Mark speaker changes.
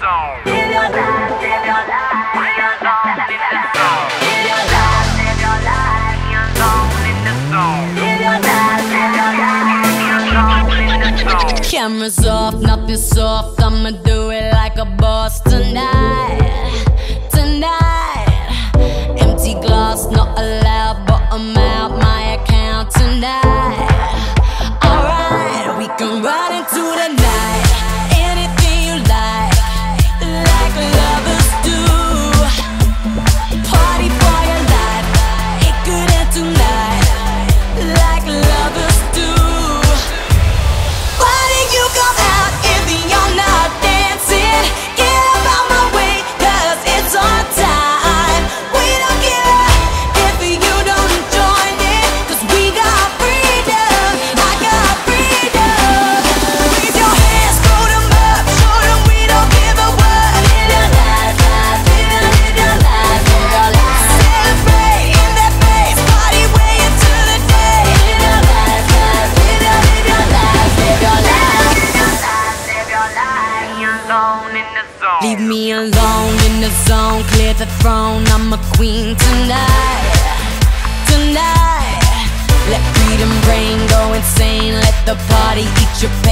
Speaker 1: zone. Live your life, live your life, live your zone in the zone. Live your life, live your life, you're alone in the zone. Live your life, live your life, you're alone in the zone.
Speaker 2: Cameras off, nothing soft, I'ma do it like a boss tonight, tonight. Empty glass, not allowed, bottom out my account tonight. Alright, we can ride into the night, anything you like lovers do. Party for your life, it could end tonight, like lovers do. Why did you come out if you're not dancing? Get up out my way, cause it's our time. We don't care if you don't join in, cause we got freedom, I got freedom. Raise your hands, throw them up, show them we don't give a what. Live your life, live your life, live your life. Celebrate in that place, party way into the day. Live your life, live your life, live your life.
Speaker 1: Live your life, you're alone in the zone.
Speaker 2: Leave me alone in the zone, clear the throne, I'm a queen tonight, tonight. Let freedom reign, go insane, let the party eat your pain.